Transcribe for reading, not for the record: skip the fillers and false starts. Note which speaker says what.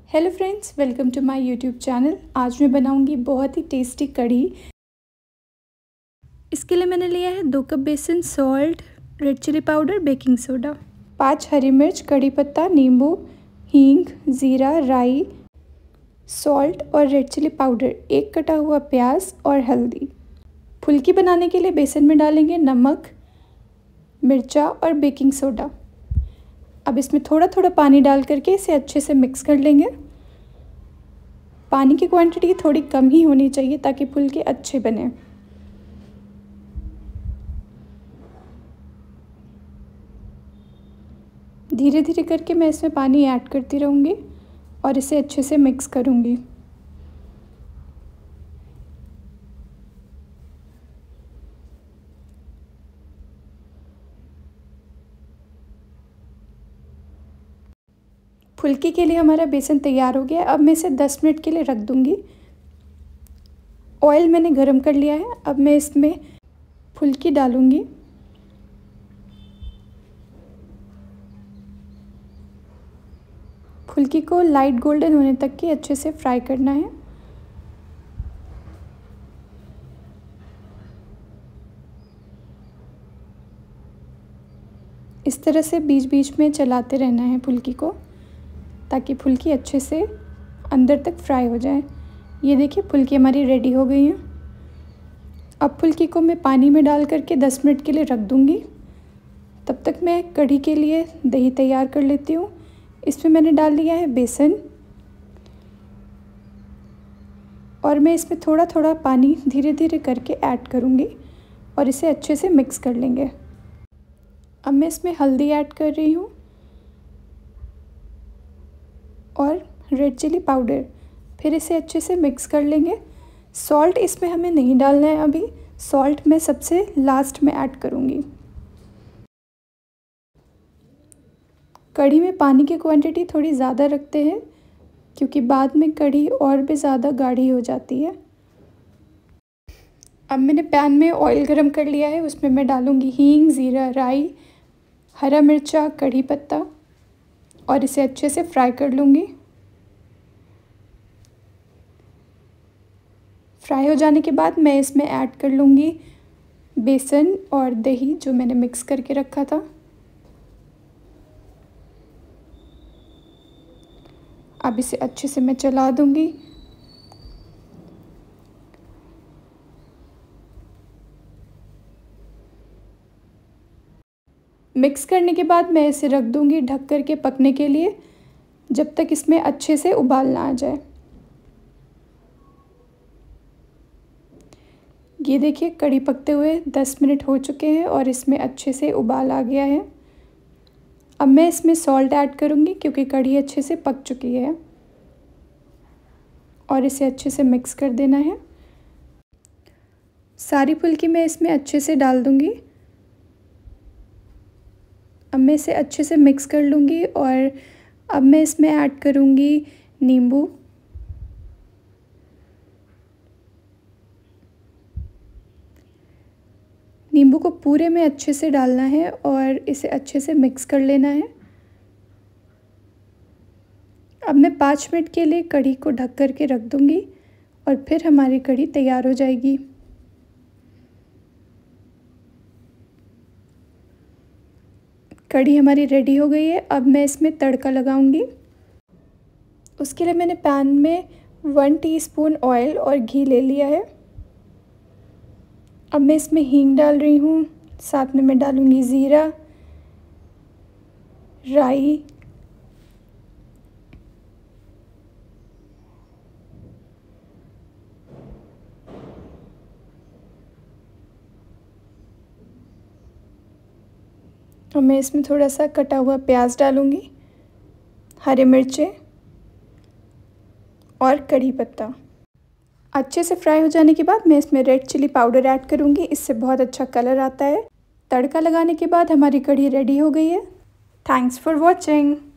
Speaker 1: Hello friends, welcome to my YouTube channel. आज मैं बनाऊंगी बहुत ही टेस्टी कढ़ी। इसके लिए मैंने लिया है 2 कप बेसन, salt, red chili powder, baking soda, 5 हरी मिर्च, कड़ी पत्ता, नींबू, हींग, ज़ीरा, राई, सॉल्ट और रेड चिली पाउडर, 1 कटा हुआ प्याज और हल्दी। फुल्की बनाने के लिए बेसन में डालेंगे नमक, मिर्चा और बेकिंग सोडा। अब इसमें थोड़ा थोड़ा पानी डाल करके इसे अच्छे से मिक्स कर लेंगे। पानी की क्वांटिटी थोड़ी कम ही होनी चाहिए ताकि फुल्के अच्छे बने। धीरे धीरे करके मैं इसमें पानी ऐड करती रहूँगी और इसे अच्छे से मिक्स करूँगी। फुल्की के लिए हमारा बेसन तैयार हो गया। अब मैं इसे 10 मिनट के लिए रख दूँगी। ऑयल मैंने गरम कर लिया है। अब मैं इसमें फुल्की डालूँगी। फुल्की को लाइट गोल्डन होने तक के अच्छे से फ्राई करना है। इस तरह से बीच बीच में चलाते रहना है फुल्की को ताकि फुल्की अच्छे से अंदर तक फ्राई हो जाए। ये देखिए, फुल्की हमारी रेडी हो गई है। अब फुल्की को मैं पानी में डाल करके 10 मिनट के लिए रख दूँगी। तब तक मैं कढ़ी के लिए दही तैयार कर लेती हूँ। इसमें मैंने डाल लिया है बेसन और मैं इसमें थोड़ा थोड़ा पानी धीरे धीरे करके ऐड करूँगी और इसे अच्छे से मिक्स कर लेंगे। अब मैं इसमें हल्दी ऐड कर रही हूँ और रेड चिली पाउडर। फिर इसे अच्छे से मिक्स कर लेंगे। सॉल्ट इसमें हमें नहीं डालना है अभी, सॉल्ट मैं सबसे लास्ट में ऐड करूँगी। कढ़ी में पानी की क्वांटिटी थोड़ी ज़्यादा रखते हैं क्योंकि बाद में कढ़ी और भी ज़्यादा गाढ़ी हो जाती है। अब मैंने पैन में ऑयल गरम कर लिया है। उसमें मैं डालूँगी हींग, ज़ीरा, राई, हरा मिर्चा, कड़ी पत्ता और इसे अच्छे से फ्राई कर लूँगी। फ्राई हो जाने के बाद मैं इसमें ऐड कर लूँगी बेसन और दही जो मैंने मिक्स करके रखा था। अब इसे अच्छे से मैं चला दूँगी। मिक्स करने के बाद मैं इसे रख दूँगी ढक कर के पकने के लिए, जब तक इसमें अच्छे से उबाल ना आ जाए। ये देखिए, कढ़ी पकते हुए 10 मिनट हो चुके हैं और इसमें अच्छे से उबाल आ गया है। अब मैं इसमें सॉल्ट ऐड करूँगी क्योंकि कढ़ी अच्छे से पक चुकी है और इसे अच्छे से मिक्स कर देना है। सारी फुल्की मैं इसमें अच्छे से डाल दूँगी। अब मैं इसे अच्छे से मिक्स कर लूँगी और अब मैं इसमें ऐड करूँगी नींबू। नींबू को पूरे में अच्छे से डालना है और इसे अच्छे से मिक्स कर लेना है। अब मैं 5 मिनट के लिए कढ़ी को ढक कर के रख दूँगी और फिर हमारी कढ़ी तैयार हो जाएगी। कढ़ी हमारी रेडी हो गई है। अब मैं इसमें तड़का लगाऊंगी। उसके लिए मैंने पैन में 1 टीस्पून ऑयल और घी ले लिया है। अब मैं इसमें हींग डाल रही हूँ, साथ में मैं डालूँगी ज़ीरा, राई, और मैं इसमें थोड़ा सा कटा हुआ प्याज डालूँगी, हरी मिर्चें और कड़ी पत्ता। अच्छे से फ्राई हो जाने के बाद मैं इसमें रेड चिली पाउडर ऐड करूँगी। इससे बहुत अच्छा कलर आता है। तड़का लगाने के बाद हमारी कढ़ी रेडी हो गई है। Thanks for watching.